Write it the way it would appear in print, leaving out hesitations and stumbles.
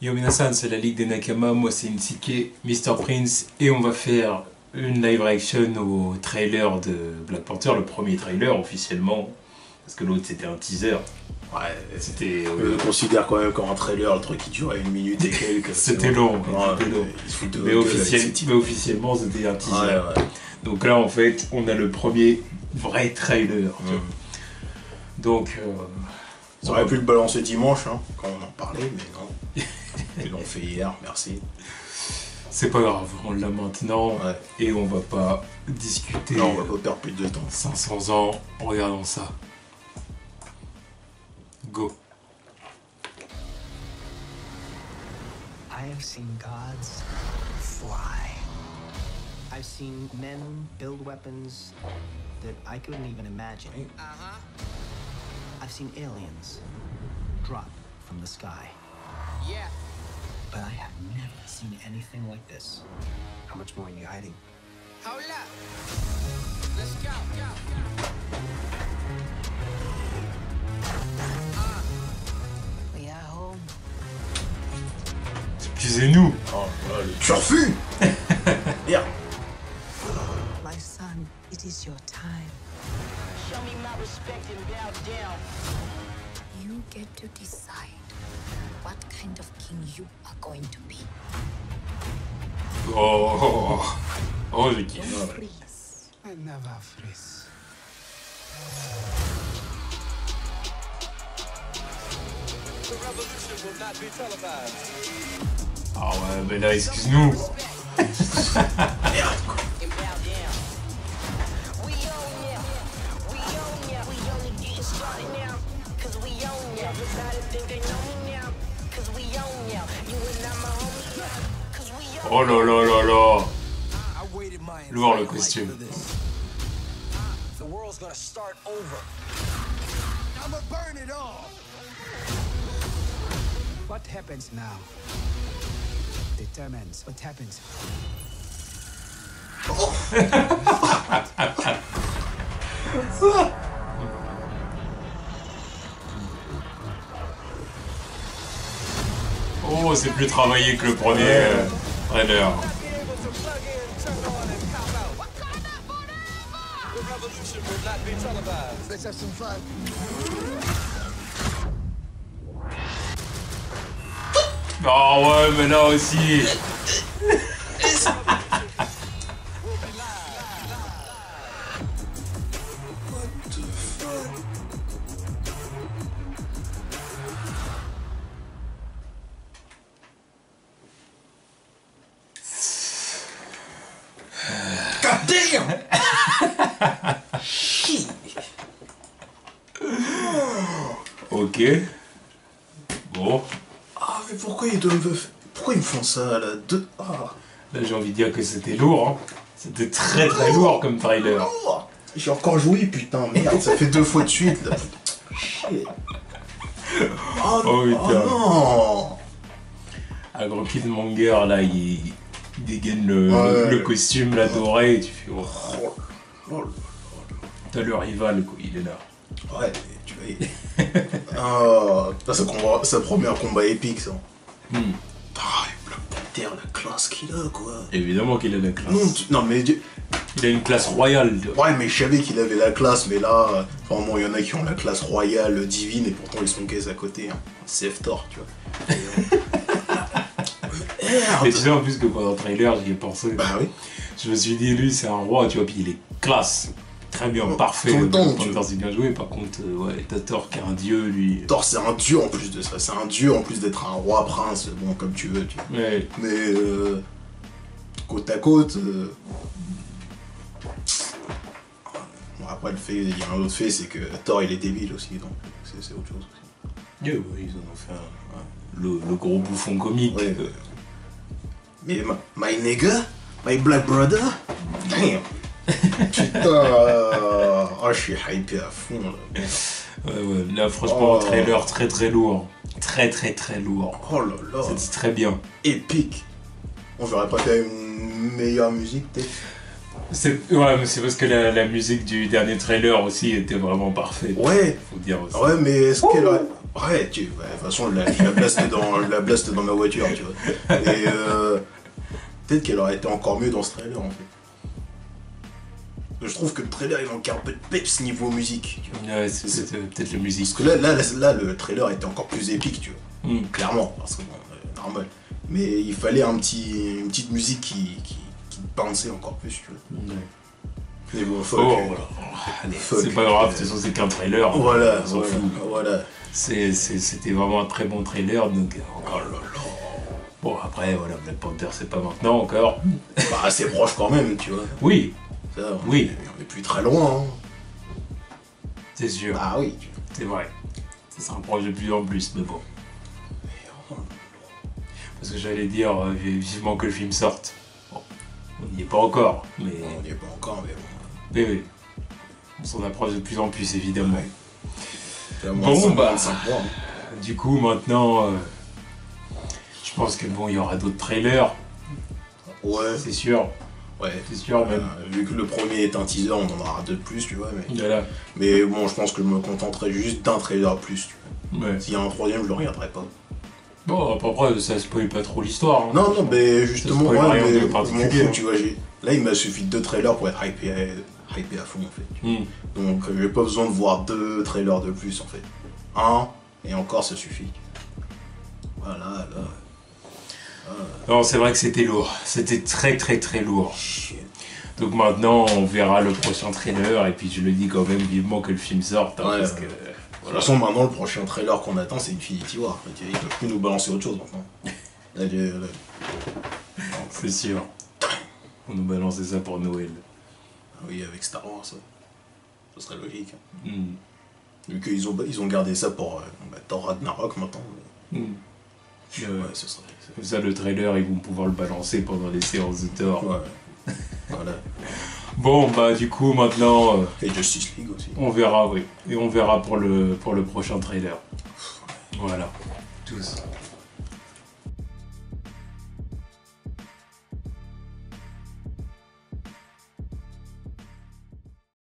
Yo minasan, c'est la Ligue des Nakama, moi c'est Insike, Mr Prince, et on va faire une live reaction au trailer de Black Panther, le premier trailer officiellement, parce que l'autre c'était un teaser. Ouais, c'était... Je le considère quand même comme un trailer, le truc qui durait 1 minute et quelques. C'était long, mais officiellement c'était un teaser. Ouais. Donc là en fait, on a le premier vrai trailer. Donc... ça aurait pu le balancer dimanche, hein, quand on en parlait, mais non. Ils l'ont fait hier, merci. C'est pas grave, on l'a maintenant, et on va pas discuter. Non, on va pas perdre plus de temps. 500 ans en regardant ça. Go. I have seen gods fly. I've seen men build weapons that I couldn't even imagine. I've seen aliens drop from the sky. Yeah. But I have never seen anything like this. How much more are you hiding? Hold up. Let's go. We are home. Excusez-nous. Oh, le turfu. Merde. My son, it is your time. Show me my respect and bow down. You get to decide what kind of king you are going to be. Oh, je kiffe. Freeze. I never freeze. The revolution will not be televised. Ah ouais, mais là, excuse-nous. Merde, quoi. Oh là là là là. Lourd le costume. The world's gonna start over. I'ma burn it all. What happens now determines what happens. Oh, c'est plus travaillé que le premier trailer. The revolution will not be televised. Let's have some fun. Oh ouais, mais là aussi. God damn. Ok. Bon. Ah, mais pourquoi ils me font ça là? Là j'ai envie de dire que c'était lourd. Hein. C'était très très lourd comme trailer. J'ai encore joué, putain, merde, ça fait 2 fois de suite là. Shit. Oh putain. Non. Un gros Killmonger là, il dégaine le costume là doré et tu fais oh. T'as le rival quoi, il est là. Ouais, tu vois. Ça promet un combat épique ça. Ah, Black Panther, la classe qu'il a quoi. Évidemment qu'il a la classe. Non mais... Il a une classe royale. Ouais, mais je savais qu'il avait la classe, mais là, vraiment, il y en a qui ont la classe royale, divine, et pourtant ils sont caisses à côté. Hein. C'est Thor, tu vois. Mais tu sais en plus que pendant le trailer, j'y ai pensé. Bah oui. Je me suis dit, lui c'est un roi, tu vois, puis il est classe. Très bien, parfait. Tout le temps, c'est bien joué, par contre, ouais, t'as Thor qui est un dieu, lui. Thor, c'est un dieu en plus de ça. C'est un dieu en plus d'être un roi prince, bon, comme tu veux. Tu vois. Ouais. Mais, côte à côte... Bon, après, le fait, il y a un autre fait, c'est que Thor, il est débile aussi, donc c'est autre chose aussi. Yeah, ouais, ils en ont fait le gros bouffon comique. Ouais, mais my nigga, my black brother, damn. Putain, je suis hypé à fond là. Ouais, là franchement, trailer très très lourd. Très lourd. Oh là là. C'est très bien. Épique. On verrait pas faire une meilleure musique peut-être. Ouais, mais c'est parce que la musique du dernier trailer aussi était vraiment parfaite. Ouais. Faut dire aussi. Ouais, mais est-ce qu'elle aurait... Ouais, de toute façon, je la blaste dans ma voiture, tu vois. Et peut-être qu'elle aurait été encore mieux dans ce trailer, en fait. Je trouve que le trailer, il manquait un peu de peps niveau musique. Tu vois. Ouais, c'est peut-être la musique. Parce que là, le trailer était encore plus épique, tu vois. Clairement, parce que bon, normal. Mais il fallait une petite musique qui bounçait encore plus, tu vois. Ouais. Mais bon, fuck. Voilà. Allez, c'est pas grave, de toute façon, c'est qu'un trailer. Voilà, on s'en fout. Voilà. C'était vraiment un très bon trailer, donc encore. Bon, après, voilà, Black Panther, c'est pas maintenant encore. Bah, c'est proche quand même, tu vois. Oui, Ça, oui. On est plus très loin, hein. C'est sûr. Ah oui. C'est vrai. Ça se rapproche de plus en plus, mais bon. Parce que j'allais dire vivement que le film sorte. Bon, on n'y est pas encore, mais. On n'y est pas encore, mais bon. Mais oui. On s'en approche de plus en plus, évidemment. Ouais. C'est à Bon, bah. 25 mois. Hein. Du coup, maintenant. Je pense que bon, il y aura d'autres trailers, Ouais. c'est sûr. Ouais. C'est sûr, même. Vu que le premier est un teaser, on en aura deux de plus, tu vois. Voilà. Mais bon, je pense que je me contenterai juste d'un trailer plus, tu vois. Ouais. S'il y a un troisième, je le regarderai pas. Bon, après, ça spoil pas trop l'histoire. Hein. Non, mais justement, spoil ouais, rien mais de je particulier. m'en fous, tu vois. Là, il m'a suffi de 2 trailers pour être hypé à fond, en fait. Donc, j'ai pas besoin de voir 2 trailers de plus, en fait. Un, et encore, ça suffit. Voilà, là. Non, c'est vrai que c'était lourd. C'était très très très lourd. Donc maintenant, on verra le prochain trailer. Et puis je le dis quand même vivement que le film sorte. Hein, Ouais, parce que, De toute façon, maintenant, le prochain trailer qu'on attend, c'est Infinity War. Ils peuvent plus nous balancer autre chose, maintenant. Là. c'est sûr. On nous balançait ça pour Noël. Oui, avec Star Wars, ça. Ce serait logique. Hein. Mm. Vu qu'ils ont gardé ça pour Thor Ragnarok, maintenant. Mm. Ouais, ce serait... Comme ça, le trailer, ils vont pouvoir le balancer pendant les séances de Thor. Ouais. Voilà. Bon, bah du coup, maintenant, Et Justice League aussi. on verra, oui. Et on verra pour le prochain trailer. Voilà. Tous.